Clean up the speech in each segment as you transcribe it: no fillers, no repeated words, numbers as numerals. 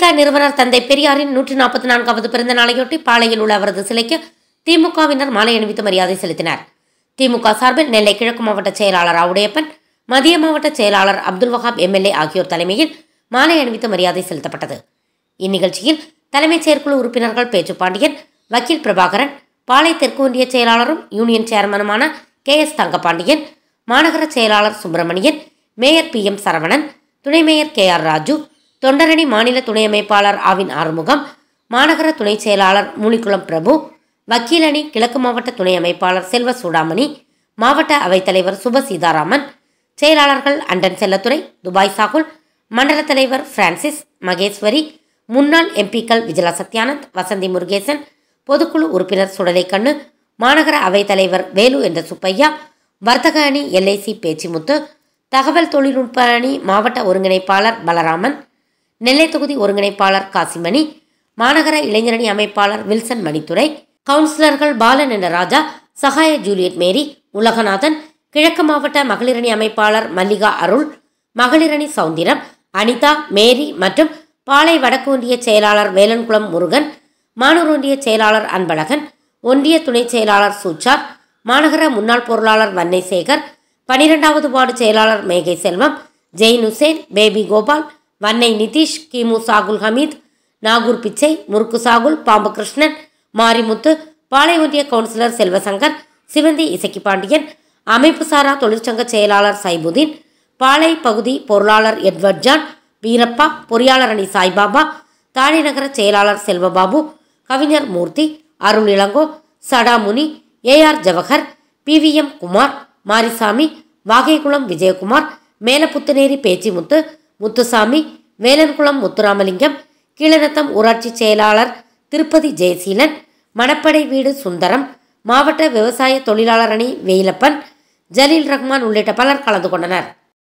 திக நிறுவனர் தந்தை பெரியாரின் 144வது பிறந்த நாளையொட்டி பாளையில் உள்ள அவரது சிலைக்கு திமுகவினர் மாலை அணிவித்து மரியாதை செலுத்தினர். திமுக சார்பில் நெல்லை கிழக்கு மாவட்ட செயலாளர் ஆவுடையப்பன், மத்திய மாவட்ட செயலாளர் அப்துல் வஹாப் எம்எல்ஏ ஆகியோர் தலைமையில் மாலை அணிவித்து மரியாதை செலுத்தப்பட்டது. இந்நிகழ்ச்சியில் தலைமைச் செயற்குழு உறுப்பினர்கள் பேச்சு பாண்டியன், வக்கீல் பிரபாகரன், பாளை தெற்கு ஒன்றிய செயலாளரும் யூனியன் சேர்மனுமான KS தங்கபாண்டியன், மாநகர செயலாளர் சுப்பிரமணியன், மேயர் PM சரவணன், துணை மேயர் KR ராஜு, தொண்டரணி மாநில துணை அமைப்பாளர் ஆவின் ஆறுமுகம், மாநகர துணை செயலாளர் மூலிக்குளம் பிரபு, வக்கீலணி கிழக்கு மாவட்ட துணை அமைப்பாளர் செல்வ சூடாமணி, மாவட்ட அவைத்தலைவர் சுப சீதாராமன், செயலாளர்கள் அண்டன் செல்லத்துறை, துபாய் சாகுல், மண்டல தலைவர் பிரான்சிஸ், மகேஸ்வரி, முன்னாள் MPக்கள் விஜயலா சத்யானந்த், வசந்தி முருகேசன், பொதுக்குழு உறுப்பினர் சுடலை கண்ணு, மாநகர அவைத்தலைவர் வேலு என்ற சுப்பையா, வர்த்தக அணி LIC பேச்சிமுத்து, தகவல் தொழில்நுட்ப அணி மாவட்ட ஒருங்கிணைப்பாளர் பலராமன், நெல்லை தொகுதி ஒருங்கிணைப்பாளர் காசிமணி, மாநகர இளைஞரணி அமைப்பாளர் வில்சன் மணித்துரை, கவுன்சிலர்கள் பாலன் என்ற ராஜா, சகாய ஜூலியட் மேரி, உலகநாதன், கிழக்கு மாவட்ட மகளிரணி அமைப்பாளர் மல்லிகா அருள், மகளிரணி சவுந்திரம், அனிதா, மேரி மற்றும் பாளை வடக்கு ஒன்றிய செயலாளர் வேலன்குளம் முருகன், மானூர் ஒன்றிய செயலாளர் அன்பழகன், ஒன்றிய துணை செயலாளர் சூச்சார், மாநகர முன்னாள் பொருளாளர் வன்னை சேகர், 12வது வார்டு செயலாளர் மேகை செல்வம், ஜெயின் உசேன், பேபி கோபால், வன்னை நிதிஷ், கிமு சாகுல் ஹமீத், நாகூர் பிச்சை, முருக்கு சாகுல், பாம்பு கிருஷ்ணன், மாரிமுத்து, பாளை ஒன்றிய கவுன்சிலர் செல்வசங்கர், சிவந்தி இசக்கி பாண்டியன், அமைப்பு சாரா தொழிற்சங்க செயலாளர் சைபுதீன், பாளை பகுதி பொருளாளர் எட்வர்ட் ஜான், வீரப்பா, பொறியாளர் அணி சாய்பாபா, தாழிநகர செயலாளர் செல்வபாபு, கவிஞர் மூர்த்தி, அருள் இளங்கோ, சடாமுனி, AR ஜவஹர், PVM குமார், மாரிசாமி, வாகைக்குளம் விஜயகுமார், மேலப்புத்துநேரி பேச்சிமுத்து, முத்துசாமி, வேலன்குளம் முத்துராமலிங்கம், கீழநத்தம் ஊராட்சி செயலாளர் திருப்பதி ஜெயசீலன், மணப்படை வீடு சுந்தரம், மாவட்ட விவசாய தொழிலாளர் அணி வெயிலப்பன், ஜலீல் ரஹ்மான் உள்ளிட்ட பலர் கலந்து கொண்டனர்.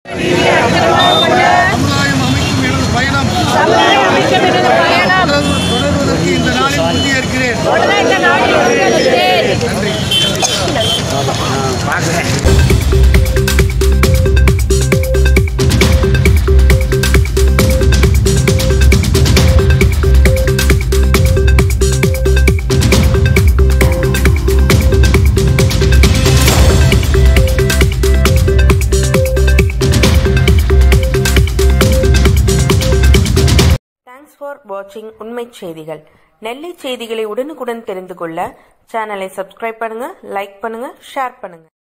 Thanks for watching உண்மை செய்திகள். நெல்லை செய்திகளை உடனுக்குடன் தெரிந்து கொள்ள சேனலை சப்ஸ்கிரைப் பண்ணுங்க, லைக் பண்ணுங்க, ஷேர் பண்ணுங்க.